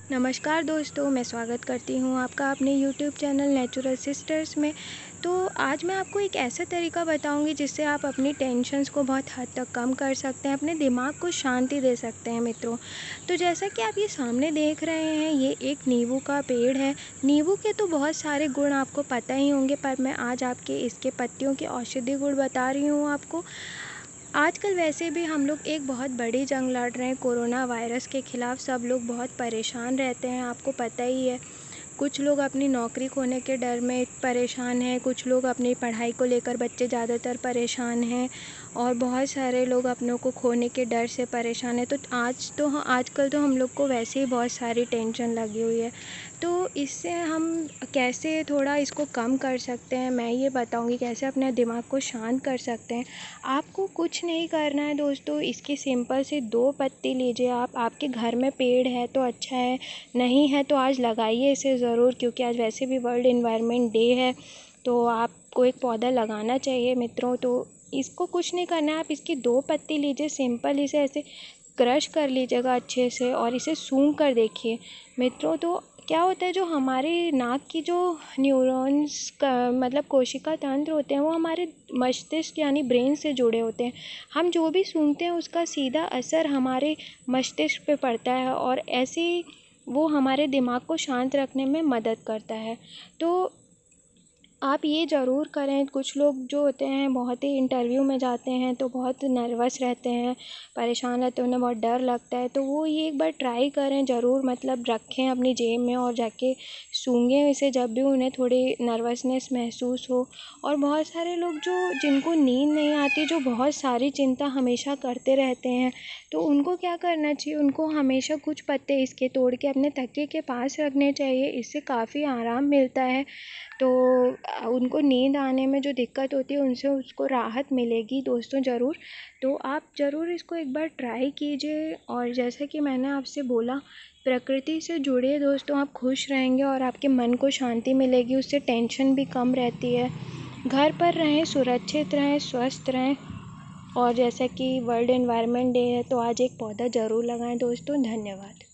नमस्कार दोस्तों, मैं स्वागत करती हूँ आपका अपने यूट्यूब चैनल नेचुरल सिस्टर्स में। तो आज मैं आपको एक ऐसा तरीका बताऊँगी जिससे आप अपनी टेंशन्स को बहुत हद तक कम कर सकते हैं, अपने दिमाग को शांति दे सकते हैं मित्रों। तो जैसा कि आप ये सामने देख रहे हैं, ये एक नींबू का पेड़ है। नींबू के तो बहुत सारे गुण आपको पता ही होंगे, पर मैं आज आपके इसके पत्तियों के औषधि गुण बता रही हूँ आपको। आजकल वैसे भी हम लोग एक बहुत बड़ी जंग लड़ रहे हैं कोरोना वायरस के ख़िलाफ़। सब लोग बहुत परेशान रहते हैं, आपको पता ही है। कुछ लोग अपनी नौकरी खोने के डर में परेशान हैं, कुछ लोग अपनी पढ़ाई को लेकर बच्चे ज़्यादातर परेशान हैं, और बहुत सारे लोग अपनों को खोने के डर से परेशान हैं। तो आजकल तो हम लोग को वैसे ही बहुत सारी टेंशन लगी हुई है। तो इससे हम कैसे थोड़ा इसको कम कर सकते हैं, मैं ये बताऊँगी कैसे अपने दिमाग को शांत कर सकते हैं। आपको कुछ नहीं करना है दोस्तों, इसकी सिंपल सी 2 पत्ती लीजिए आप। आपके घर में पेड़ है तो अच्छा है, नहीं है तो आज लगाइए इसे ज़रूर, क्योंकि आज वैसे भी वर्ल्ड एनवायरनमेंट डे है। तो आपको एक पौधा लगाना चाहिए मित्रों। तो इसको कुछ नहीं करना है, आप इसकी 2 पत्ती लीजिए, सिंपल इसे ऐसे क्रश कर लीजिएगा अच्छे से और इसे सूंघ कर देखिए मित्रों। तो क्या होता है, जो हमारे नाक की जो न्यूरॉन्स का मतलब कोशिका तंत्र होते हैं, वो हमारे मस्तिष्क यानी ब्रेन से जुड़े होते हैं। हम जो भी सूंघते हैं उसका सीधा असर हमारे मस्तिष्क पे पड़ता है, और ऐसे ही वो हमारे दिमाग को शांत रखने में मदद करता है। तो आप ये ज़रूर करें। कुछ लोग जो होते हैं बहुत ही इंटरव्यू में जाते हैं तो बहुत नर्वस रहते हैं, परेशान रहते हैं, उन्हें बहुत डर लगता है। तो वो ये एक बार ट्राई करें ज़रूर, मतलब रखें अपनी जेब में और जाके सूंघें इसे जब भी उन्हें थोड़ी नर्वसनेस महसूस हो। और बहुत सारे लोग जिनको नींद नहीं आती, जो बहुत सारी चिंता हमेशा करते रहते हैं, तो उनको क्या करना चाहिए, उनको हमेशा कुछ पत्ते इसके तोड़ के अपने तकिए के पास रखने चाहिए। इससे काफ़ी आराम मिलता है। तो उनको नींद आने में जो दिक्कत होती है उनसे उसको राहत मिलेगी दोस्तों ज़रूर। तो आप ज़रूर इसको एक बार ट्राई कीजिए। और जैसा कि मैंने आपसे बोला, प्रकृति से जुड़िए दोस्तों, आप खुश रहेंगे और आपके मन को शांति मिलेगी, उससे टेंशन भी कम रहती है। घर पर रहें, सुरक्षित रहें, स्वस्थ रहें। और जैसा कि वर्ल्ड एनवायरनमेंट डे है, तो आज एक पौधा ज़रूर लगाएं दोस्तों। धन्यवाद।